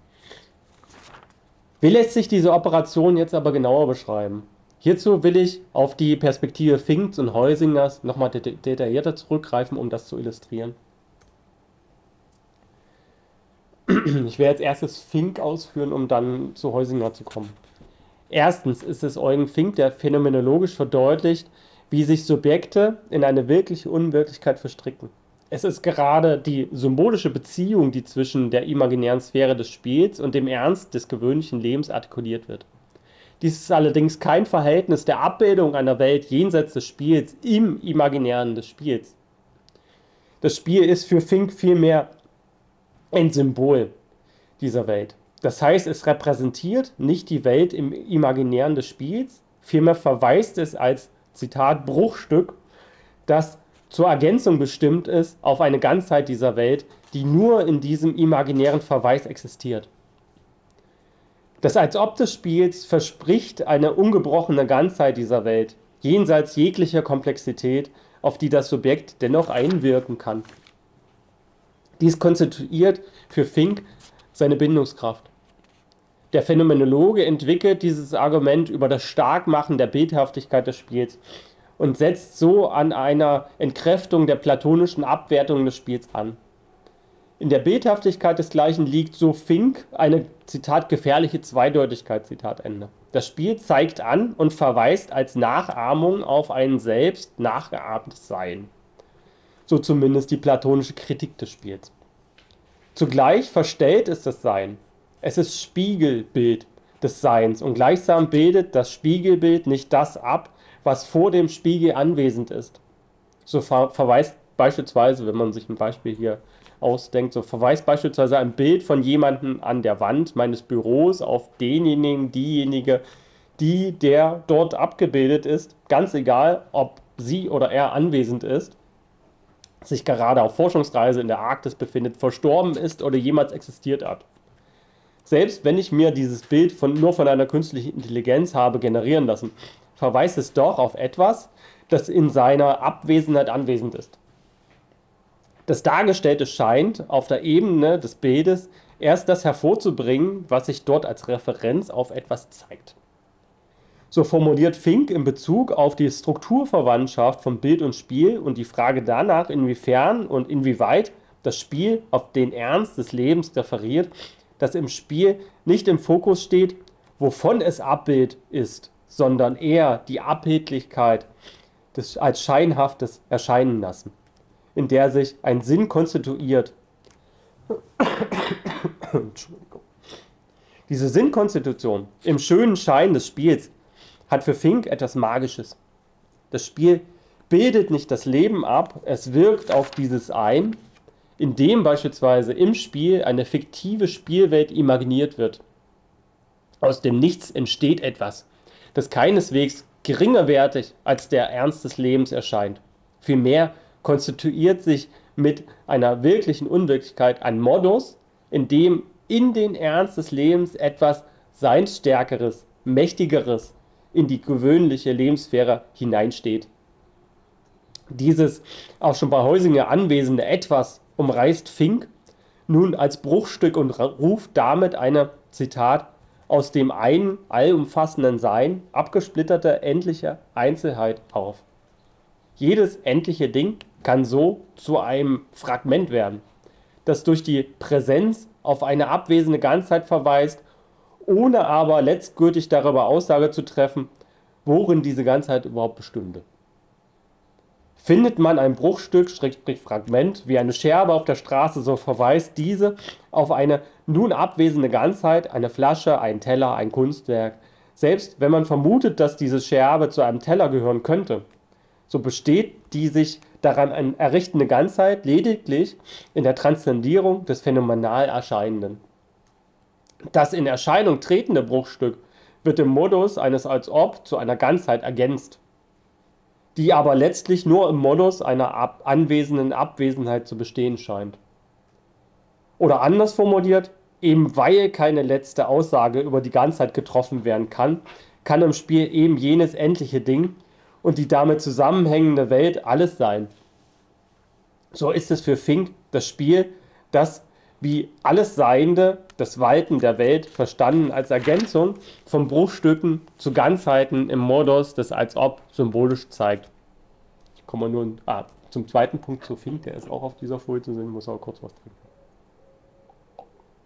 Wie lässt sich diese Operation jetzt aber genauer beschreiben? Hierzu will ich auf die Perspektive Finks und Heusingers nochmal detaillierter zurückgreifen, um das zu illustrieren. Ich werde als erstes Fink ausführen, um dann zu Heusinger zu kommen. Erstens ist es Eugen Fink, der phänomenologisch verdeutlicht, wie sich Subjekte in eine wirkliche Unwirklichkeit verstricken. Es ist gerade die symbolische Beziehung, die zwischen der imaginären Sphäre des Spiels und dem Ernst des gewöhnlichen Lebens artikuliert wird. Dies ist allerdings kein Verhältnis der Abbildung einer Welt jenseits des Spiels im Imaginären des Spiels. Das Spiel ist für Fink vielmehr ein Symbol dieser Welt. Das heißt, es repräsentiert nicht die Welt im Imaginären des Spiels, vielmehr verweist es als, Zitat, Bruchstück, das zur Ergänzung bestimmt ist auf eine Ganzheit dieser Welt, die nur in diesem imaginären Verweis existiert. Das Als-Ob des Spiels verspricht eine ungebrochene Ganzheit dieser Welt, jenseits jeglicher Komplexität, auf die das Subjekt dennoch einwirken kann. Dies konstituiert für Fink seine Bindungskraft. Der Phänomenologe entwickelt dieses Argument über das Starkmachen der Bildhaftigkeit des Spiels und setzt so an einer Entkräftung der platonischen Abwertung des Spiels an. In der Bildhaftigkeit desgleichen liegt, so Fink, eine, Zitat, gefährliche Zweideutigkeit, Zitat Ende. Das Spiel zeigt an und verweist als Nachahmung auf ein selbst nachgeahmtes Sein. So zumindest die platonische Kritik des Spiels. Zugleich verstellt es das Sein. Es ist Spiegelbild des Seins und gleichsam bildet das Spiegelbild nicht das ab, was vor dem Spiegel anwesend ist. So ver verweist beispielsweise, wenn man sich ein Beispiel hier ausdenkt, so verweist beispielsweise ein Bild von jemandem an der Wand meines Büros auf denjenigen, diejenige, die der dort abgebildet ist, ganz egal, ob sie oder er anwesend ist, sich gerade auf Forschungsreise in der Arktis befindet, verstorben ist oder jemals existiert hat. Selbst wenn ich mir dieses Bild von, nur von einer künstlichen Intelligenz habe generieren lassen, verweist es doch auf etwas, das in seiner Abwesenheit anwesend ist. Das Dargestellte scheint auf der Ebene des Bildes erst das hervorzubringen, was sich dort als Referenz auf etwas zeigt. So formuliert Fink in Bezug auf die Strukturverwandtschaft von Bild und Spiel und die Frage danach, inwiefern und inwieweit das Spiel auf den Ernst des Lebens referiert, dass im Spiel nicht im Fokus steht, wovon es Abbild ist, sondern eher die Abbildlichkeit des als scheinhaftes erscheinen lassen, in der sich ein Sinn konstituiert. Entschuldigung. Diese Sinnkonstitution im schönen Schein des Spiels hat für Fink etwas Magisches. Das Spiel bildet nicht das Leben ab, es wirkt auf dieses ein, indem beispielsweise im Spiel eine fiktive Spielwelt imaginiert wird. Aus dem Nichts entsteht etwas, das keineswegs geringerwertig als der Ernst des Lebens erscheint. Vielmehr konstituiert sich mit einer wirklichen Unwirklichkeit ein Modus, in dem in den Ernst des Lebens etwas Seinsstärkeres, Mächtigeres in die gewöhnliche Lebenssphäre hineinsteht. Dieses auch schon bei Heusinger anwesende Etwas umreißt Fink nun als Bruchstück und ruft damit eine, Zitat, aus dem einen allumfassenden Sein abgesplitterte endliche Einzelheit auf. Jedes endliche Ding kann so zu einem Fragment werden, das durch die Präsenz auf eine abwesende Ganzheit verweist, ohne aber letztgültig darüber Aussage zu treffen, worin diese Ganzheit überhaupt bestünde. Findet man ein Bruchstück, Schrägstrich Fragment, wie eine Scherbe auf der Straße, so verweist diese auf eine nun abwesende Ganzheit, eine Flasche, ein Teller, ein Kunstwerk. Selbst wenn man vermutet, dass diese Scherbe zu einem Teller gehören könnte, so besteht die sich daran errichtende Ganzheit lediglich in der Transzendierung des phänomenal Erscheinenden. Das in Erscheinung tretende Bruchstück wird im Modus eines Als-Ob zu einer Ganzheit ergänzt, die aber letztlich nur im Modus einer ab anwesenden Abwesenheit zu bestehen scheint. Oder anders formuliert, eben weil keine letzte Aussage über die Ganzheit getroffen werden kann, kann im Spiel eben jenes endliche Ding und die damit zusammenhängende Welt alles sein. So ist es für Fink das Spiel, das wie alles Seiende, das Walten der Welt, verstanden als Ergänzung von Bruchstücken zu Ganzheiten im Modus des Als-Ob symbolisch zeigt. Ich komme nun ah, zum zweiten Punkt zu Fink, der ist auch auf dieser Folie zu sehen, muss aber kurz was trinken.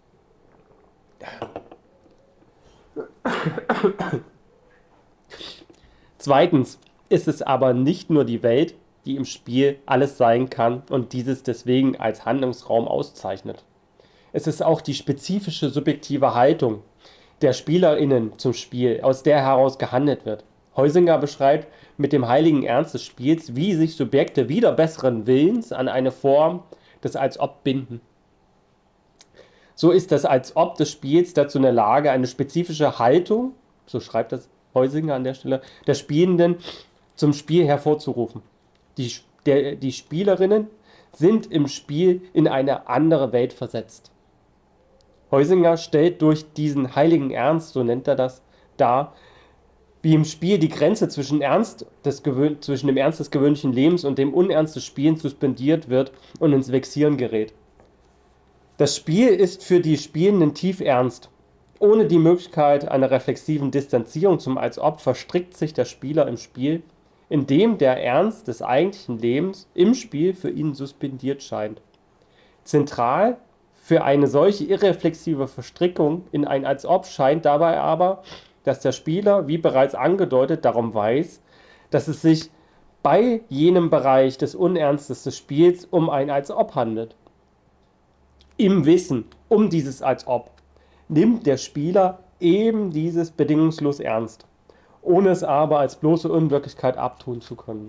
Zweitens ist es aber nicht nur die Welt, die im Spiel alles sein kann und dieses deswegen als Handlungsraum auszeichnet. Es ist auch die spezifische subjektive Haltung der SpielerInnen zum Spiel, aus der heraus gehandelt wird. Huizinga beschreibt mit dem heiligen Ernst des Spiels, wie sich Subjekte wider besseren Willens an eine Form des Als-Ob binden. So ist das Als-Ob des Spiels dazu in der Lage, eine spezifische Haltung, so schreibt das Huizinga an der Stelle, der Spielenden zum Spiel hervorzurufen. Die, der, die Spielerinnen sind im Spiel in eine andere Welt versetzt. Huizinga stellt durch diesen heiligen Ernst, so nennt er das, dar, wie im Spiel die Grenze zwischen, Ernst des zwischen dem Ernst des gewöhnlichen Lebens und dem Unernst des Spielens suspendiert wird und ins Vexieren gerät. Das Spiel ist für die Spielenden tief ernst. Ohne die Möglichkeit einer reflexiven Distanzierung zum Als-Ob verstrickt sich der Spieler im Spiel, in dem der Ernst des eigentlichen Lebens im Spiel für ihn suspendiert scheint. Zentral für eine solche irreflexive Verstrickung in ein Als-Ob scheint dabei aber, dass der Spieler, wie bereits angedeutet, darum weiß, dass es sich bei jenem Bereich des Unernstes des Spiels um ein Als-Ob handelt. Im Wissen um dieses Als-Ob nimmt der Spieler eben dieses bedingungslos ernst, ohne es aber als bloße Unwirklichkeit abtun zu können.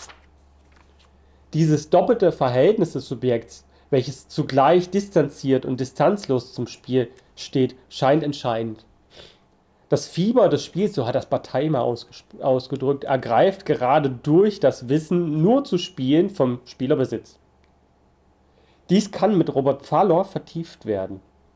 Dieses doppelte Verhältnis des Subjekts, welches zugleich distanziert und distanzlos zum Spiel steht, scheint entscheidend. Das Fieber des Spiels, so hat das Bartheimer ausgedrückt, ergreift gerade durch das Wissen nur zu spielen vom Spielerbesitz. Dies kann mit Robert Pfaller vertieft werden.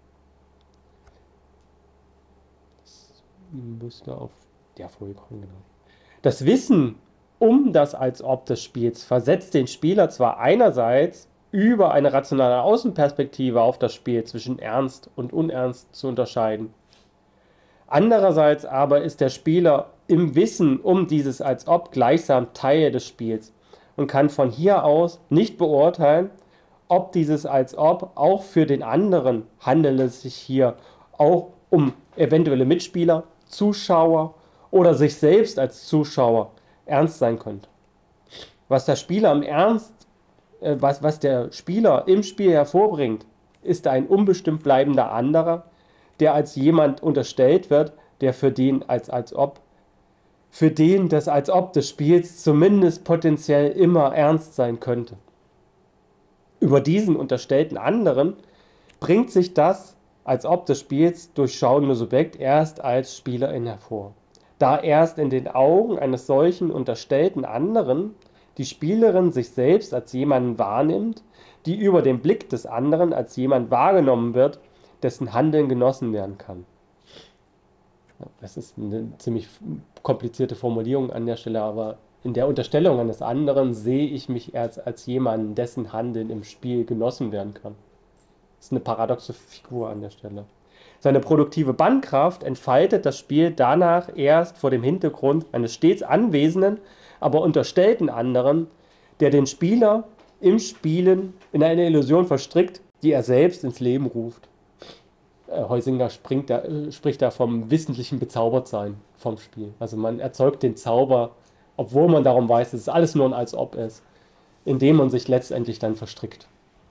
Das müsste auf der Folie kommen, genau. Das Wissen um das Als-Ob des Spiels versetzt den Spieler zwar einerseits über eine rationale Außenperspektive auf das Spiel zwischen Ernst und Unernst zu unterscheiden. Andererseits aber ist der Spieler im Wissen um dieses Als-Ob gleichsam Teil des Spiels und kann von hier aus nicht beurteilen, ob dieses Als-Ob auch für den anderen handelt es sich hier auch um eventuelle Mitspieler, Zuschauer oder sich selbst als Zuschauer ernst sein könnte. Was der Spieler im Ernst, äh, was, was der Spieler im Spiel hervorbringt, ist ein unbestimmt bleibender anderer, der als jemand unterstellt wird, der für den als Als-Ob, für den das Als-Ob des Spiels zumindest potenziell immer ernst sein könnte. Über diesen unterstellten anderen bringt sich das Als-Ob des Spiels durchschauende Subjekt erst als Spielerin hervor. Da erst in den Augen eines solchen unterstellten anderen die Spielerin sich selbst als jemanden wahrnimmt, die über den Blick des anderen als jemand wahrgenommen wird, dessen Handeln genossen werden kann. Das ist eine ziemlich komplizierte Formulierung an der Stelle, aber in der Unterstellung eines anderen sehe ich mich als, als jemanden, dessen Handeln im Spiel genossen werden kann. Das ist eine paradoxe Figur an der Stelle. Seine produktive Bannkraft entfaltet das Spiel danach erst vor dem Hintergrund eines stets anwesenden, aber unterstellten anderen, der den Spieler im Spielen in eine Illusion verstrickt, die er selbst ins Leben ruft. Huizinga springt da, spricht da vom wissentlichen Bezaubertsein vom Spiel. Also man erzeugt den Zauber, obwohl man darum weiß, dass es alles nur ein Als-Ob ist, indem man sich letztendlich dann verstrickt.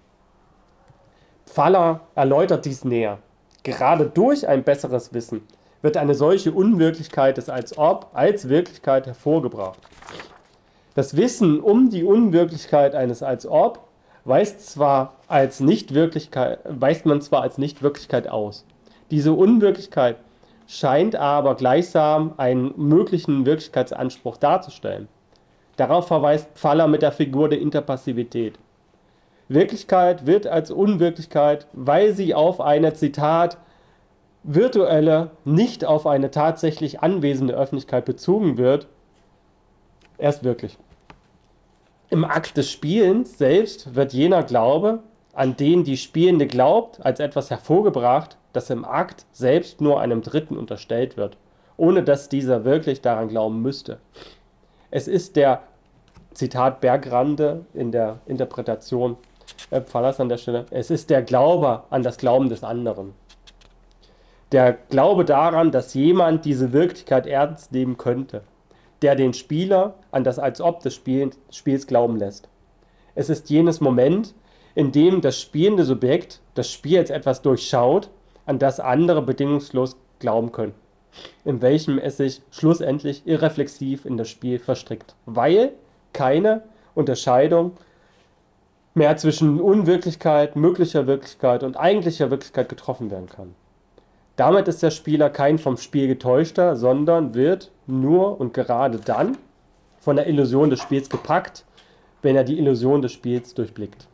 Pfaller erläutert dies näher. Gerade durch ein besseres Wissen wird eine solche Unwirklichkeit des Als-Ob als Wirklichkeit hervorgebracht. Das Wissen um die Unwirklichkeit eines Als-Ob weist, zwar als Nichtwirklichkeit, weist man zwar als Nichtwirklichkeit aus. Diese Unwirklichkeit scheint aber gleichsam einen möglichen Wirklichkeitsanspruch darzustellen. Darauf verweist Pfaller mit der Figur der Interpassivität. Wirklichkeit wird als Unwirklichkeit, weil sie auf eine, Zitat, virtuelle, nicht auf eine tatsächlich anwesende Öffentlichkeit bezogen wird, erst wirklich. Im Akt des Spielens selbst wird jener Glaube, an den die Spielende glaubt, als etwas hervorgebracht, das im Akt selbst nur einem Dritten unterstellt wird, ohne dass dieser wirklich daran glauben müsste. Es ist der, Zitat Bergrande in der Interpretation äh, Pfallers an der Stelle, es ist der Glaube an das Glauben des anderen. Der Glaube daran, dass jemand diese Wirklichkeit ernst nehmen könnte, der den Spieler an das Als-Ob des Spiel Spiels glauben lässt. Es ist jenes Moment, in dem das spielende Subjekt das Spiel als etwas durchschaut, an das andere bedingungslos glauben können, in welchem es sich schlussendlich irreflexiv in das Spiel verstrickt, weil keine Unterscheidung mehr zwischen Unwirklichkeit, möglicher Wirklichkeit und eigentlicher Wirklichkeit getroffen werden kann. Damit ist der Spieler kein vom Spiel getäuschter, sondern wird nur und gerade dann von der Illusion des Spiels gepackt, wenn er die Illusion des Spiels durchblickt.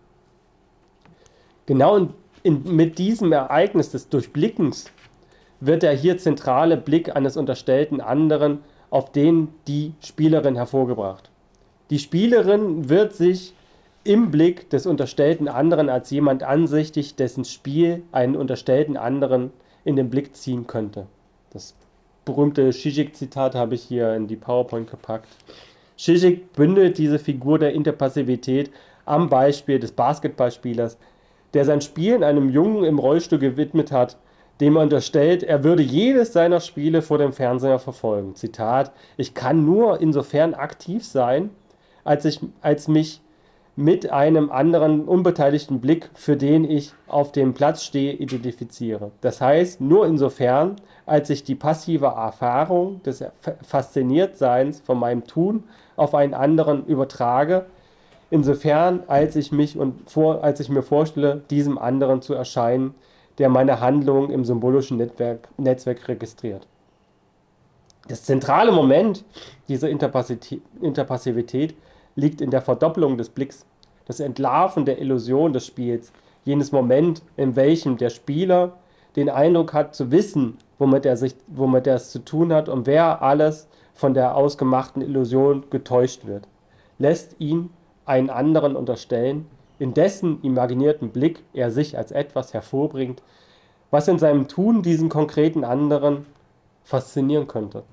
Genau in, in, mit diesem Ereignis des Durchblickens wird der hier zentrale Blick eines unterstellten anderen auf den die Spielerin hervorgebracht. Die Spielerin wird sich im Blick des unterstellten anderen als jemand ansichtig, dessen Spiel einen unterstellten anderen in den Blick ziehen könnte. Das berühmte Zizek-Zitat habe ich hier in die PowerPoint gepackt. Zizek bündelt diese Figur der Interpassivität am Beispiel des Basketballspielers, der sein Spiel einem Jungen im Rollstuhl gewidmet hat, dem er unterstellt, er würde jedes seiner Spiele vor dem Fernseher verfolgen. Zitat: Ich kann nur insofern aktiv sein, als ich als mich mit einem anderen unbeteiligten Blick, für den ich auf dem Platz stehe, identifiziere. Das heißt, nur insofern, als ich die passive Erfahrung des Fasziniertseins von meinem Tun auf einen anderen übertrage, insofern, als ich mich und vor, als ich mir vorstelle, diesem anderen zu erscheinen, der meine Handlungen im symbolischen Netzwerk, Netzwerk registriert. Das zentrale Moment dieser Interpassivität liegt in der Verdoppelung des Blicks, das Entlarven der Illusion des Spiels, jenes Moment, in welchem der Spieler den Eindruck hat zu wissen, womit er, sich, womit er es zu tun hat und wer alles von der ausgemachten Illusion getäuscht wird, lässt ihn einen anderen unterstellen, in dessen imaginierten Blick er sich als etwas hervorbringt, was in seinem Tun diesen konkreten anderen faszinieren könnte.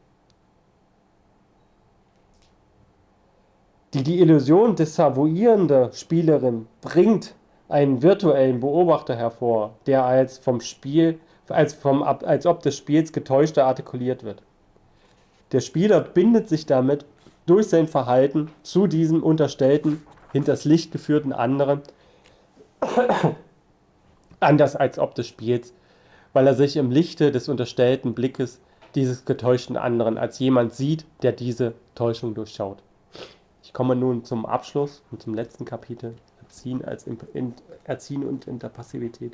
Die die Illusion desavouierende Spielerin bringt einen virtuellen Beobachter hervor, der als vom Spiel, als vom als ob des Spiels getäuschter artikuliert wird. Der Spieler bindet sich damit durch sein Verhalten zu diesem unterstellten, hinters Licht geführten anderen, anders als ob des Spiels, weil er sich im Lichte des unterstellten Blickes dieses getäuschten anderen als jemand sieht, der diese Täuschung durchschaut. Ich komme nun zum Abschluss und zum letzten Kapitel, Erziehen, als in, in, Erziehen und Interpassivität.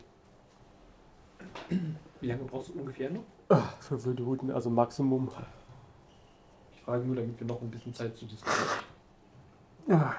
Wie lange brauchst du ungefähr noch? Ach, fünf Minuten, also Maximum. Ich frage nur, damit wir noch ein bisschen Zeit zu diskutieren. Ja.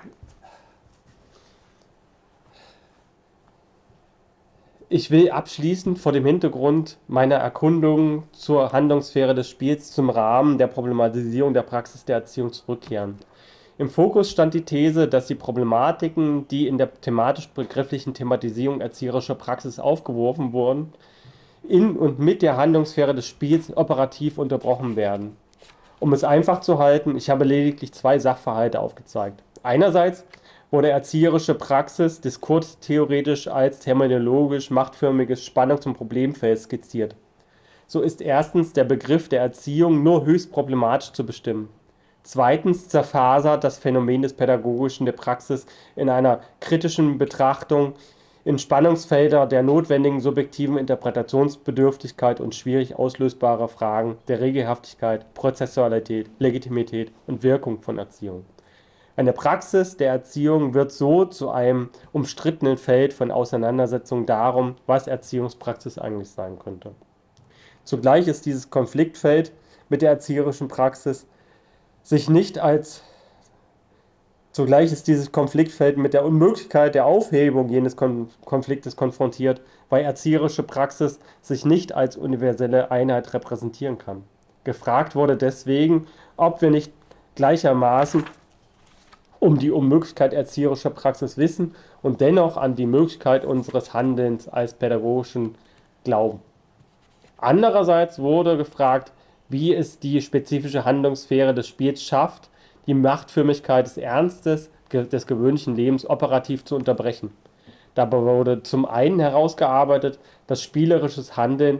Ich will abschließend vor dem Hintergrund meiner Erkundungen zur Handlungssphäre des Spiels zum Rahmen der Problematisierung der Praxis der Erziehung zurückkehren. Im Fokus stand die These, dass die Problematiken, die in der thematisch-begrifflichen Thematisierung erzieherischer Praxis aufgeworfen wurden, in und mit der Handlungssphäre des Spiels operativ unterbrochen werden. Um es einfach zu halten, ich habe lediglich zwei Sachverhalte aufgezeigt. Einerseits wurde erzieherische Praxis diskurstheoretisch als terminologisch machtförmiges Spannungs- und Problemfeld skizziert. So ist erstens der Begriff der Erziehung nur höchst problematisch zu bestimmen. Zweitens zerfasert das Phänomen des Pädagogischen der Praxis in einer kritischen Betrachtung in Spannungsfelder der notwendigen subjektiven Interpretationsbedürftigkeit und schwierig auslösbarer Fragen der Regelhaftigkeit, Prozessualität, Legitimität und Wirkung von Erziehung. Eine Praxis der Erziehung wird so zu einem umstrittenen Feld von Auseinandersetzungen darum, was Erziehungspraxis eigentlich sein könnte. Zugleich ist dieses Konfliktfeld mit der erzieherischen Praxis sich nicht als Zugleich ist dieses Konfliktfeld mit der Unmöglichkeit der Aufhebung jenes Kon Konfliktes konfrontiert, weil erzieherische Praxis sich nicht als universelle Einheit repräsentieren kann. Gefragt wurde deswegen, ob wir nicht gleichermaßen um die Unmöglichkeit erzieherischer Praxis wissen und dennoch an die Möglichkeit unseres Handelns als pädagogischen glauben. Andererseits wurde gefragt, wie es die spezifische Handlungssphäre des Spiels schafft, die Machtförmigkeit des Ernstes des gewöhnlichen Lebens operativ zu unterbrechen. Dabei wurde zum einen herausgearbeitet, dass spielerisches Handeln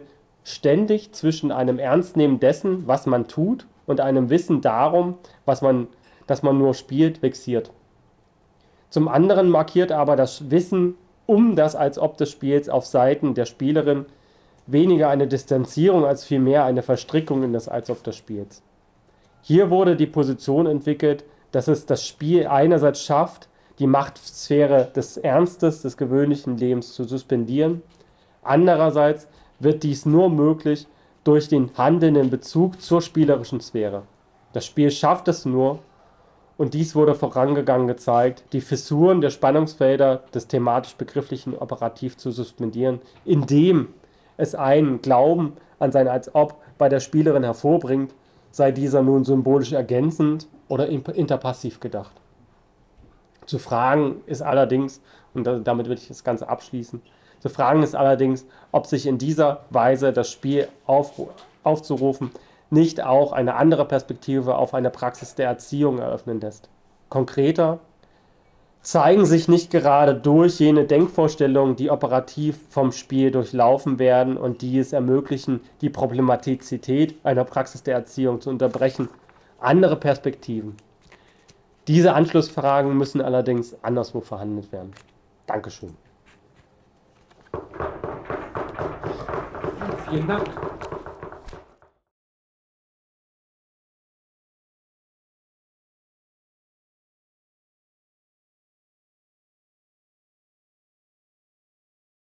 ständig zwischen einem Ernstnehmen dessen, was man tut, und einem Wissen darum, was man, dass man nur spielt, vexiert. Zum anderen markiert aber das Wissen um das als ob des Spiels auf Seiten der Spielerin weniger eine Distanzierung als vielmehr eine Verstrickung in das als ob des Spiels. Hier wurde die Position entwickelt, dass es das Spiel einerseits schafft, die Machtsphäre des Ernstes des gewöhnlichen Lebens zu suspendieren, andererseits wird dies nur möglich durch den handelnden Bezug zur spielerischen Sphäre. Das Spiel schafft es nur, und dies wurde vorangegangen gezeigt, die Fissuren der Spannungsfelder des thematisch-begrifflichen operativ zu suspendieren, indem es einen Glauben an sein Als-Ob bei der Spielerin hervorbringt, sei dieser nun symbolisch ergänzend oder interpassiv gedacht. Zu fragen ist allerdings, und damit will ich das Ganze abschließen, zu fragen ist allerdings, ob sich in dieser Weise das Spiel auf, aufzurufen nicht auch eine andere Perspektive auf eine Praxis der Erziehung eröffnen lässt. Konkreter, zeigen sich nicht gerade durch jene Denkvorstellungen, die operativ vom Spiel durchlaufen werden und die es ermöglichen, die Problematizität einer Praxis der Erziehung zu unterbrechen, andere Perspektiven. Diese Anschlussfragen müssen allerdings anderswo verhandelt werden. Dankeschön. Vielen Dank.